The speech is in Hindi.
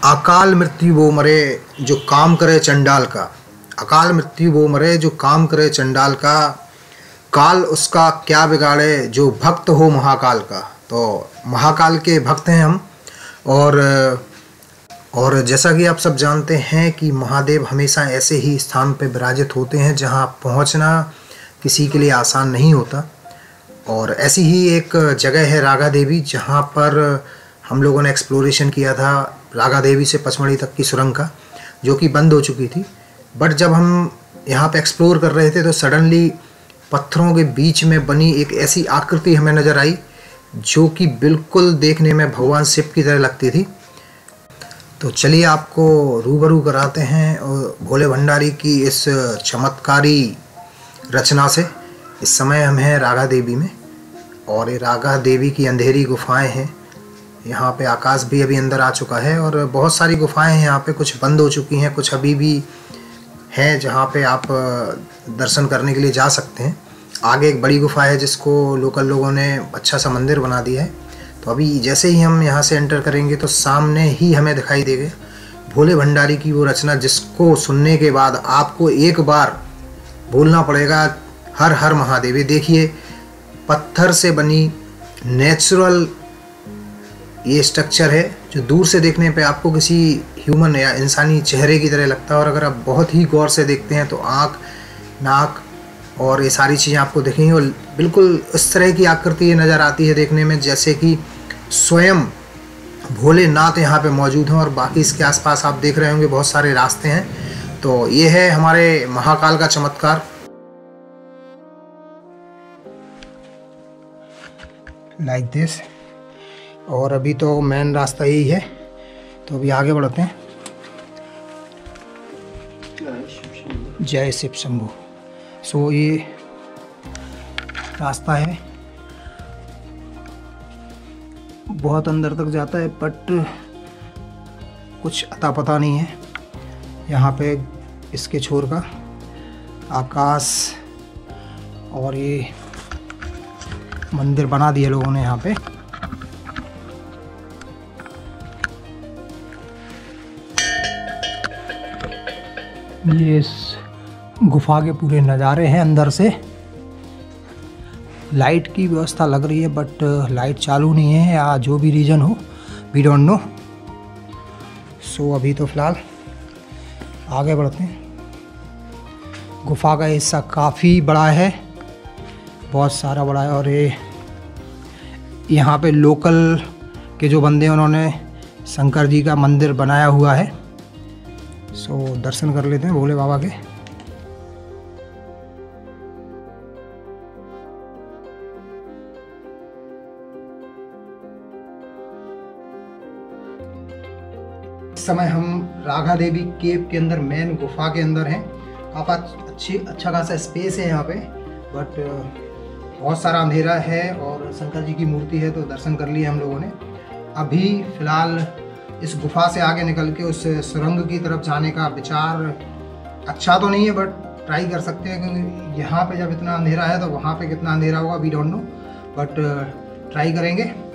अकाल मृत्यु वो मरे जो काम करे चंडाल का। अकाल मृत्यु वो मरे जो काम करे चंडाल का। काल उसका क्या बिगाड़े जो भक्त हो महाकाल का। तो महाकाल के भक्त हैं हम। और जैसा कि आप सब जानते हैं कि महादेव हमेशा ऐसे ही स्थान पर विराजित होते हैं जहां पहुंचना किसी के लिए आसान नहीं होता। और ऐसी ही एक जगह है रागा देवी, जहां पर हम लोगों ने एक्सप्लोरेशन किया था रागा देवी से पचमढ़ी तक की सुरंग का, जो कि बंद हो चुकी थी। बट जब हम यहाँ पे एक्सप्लोर कर रहे थे तो सडनली पत्थरों के बीच में बनी एक ऐसी आकृति हमें नज़र आई जो कि बिल्कुल देखने में भगवान शिव की तरह लगती थी। तो चलिए आपको रूबरू कराते हैं भोले भंडारी की इस चमत्कारी रचना से। इस समय हम हैं रागा देवी में, और ये रागा देवी की अंधेरी गुफाएं हैं। यहाँ पे आकाश भी अभी अंदर आ चुका है, और बहुत सारी गुफाएं हैं यहाँ पे। कुछ बंद हो चुकी हैं, कुछ अभी भी हैं जहाँ पे आप दर्शन करने के लिए जा सकते हैं। आगे एक बड़ी गुफा है जिसको लोकल लोगों ने अच्छा सा मंदिर बना दिया है। तो अभी जैसे ही हम यहाँ से एंटर करेंगे तो सामने ही हमें दिखाई देगा भोले भंडारी की वो रचना, जिसको सुनने के बाद आपको एक बार बोलना पड़ेगा हर हर महादेव। ये देखिए, पत्थर से बनी नेचुरल ये स्ट्रक्चर है जो दूर से देखने पे आपको किसी ह्यूमन या इंसानी चेहरे की तरह लगता है, और अगर आप बहुत ही गौर से देखते हैं तो आँख, नाक और ये सारी चीज़ें आपको दिखेंगी। और बिल्कुल इस तरह की आकृति ये नज़र आती है देखने में जैसे कि स्वयं भोलेनाथ यहाँ पे मौजूद हैं। और बाकी इसके आसपास आप देख रहे होंगे बहुत सारे रास्ते हैं। तो ये है हमारे महाकाल का चमत्कार। Like this. और अभी तो मेन रास्ता यही है, तो अभी आगे बढ़ते हैं। जय शिव शंभू। सो ये रास्ता है, बहुत अंदर तक जाता है, बट कुछ अता पता नहीं है यहाँ पे। इसके छोर का आकाश और ये मंदिर बना दिए लोगों ने यहाँ पे। ये इस गुफा के पूरे नज़ारे हैं अंदर से। लाइट की व्यवस्था लग रही है, बट लाइट चालू नहीं है, या जो भी रीज़न हो, वी डोंट नो। सो अभी तो फ़िलहाल आगे बढ़ते हैं। गुफा का हिस्सा काफ़ी बड़ा है, बहुत सारा बड़ा है। और ये यहाँ पे लोकल के जो बंदे हैं उन्होंने शंकर जी का मंदिर बनाया हुआ है। सो दर्शन कर लेते हैं भोले बाबा के। इस समय हम रागा देवी केव के अंदर, मेन गुफा के अंदर हैं। काफ़ी अच्छा खासा स्पेस है यहाँ पे, बट बहुत सारा अंधेरा है। और शंकर जी की मूर्ति है, तो दर्शन कर लिए हम लोगों ने। अभी फ़िलहाल इस गुफा से आगे निकल के उस सुरंग की तरफ जाने का विचार अच्छा तो नहीं है, बट ट्राई कर सकते हैं, क्योंकि यहाँ पे जब इतना अंधेरा है तो वहाँ पे कितना अंधेरा होगा we don't know, but try करेंगे।